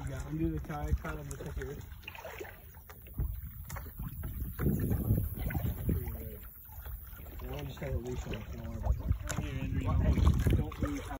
Yeah, undo the tie, cut on the ticker. Now I just have a leash on, if you don't worry about that. Here, Andrew, you don't lose.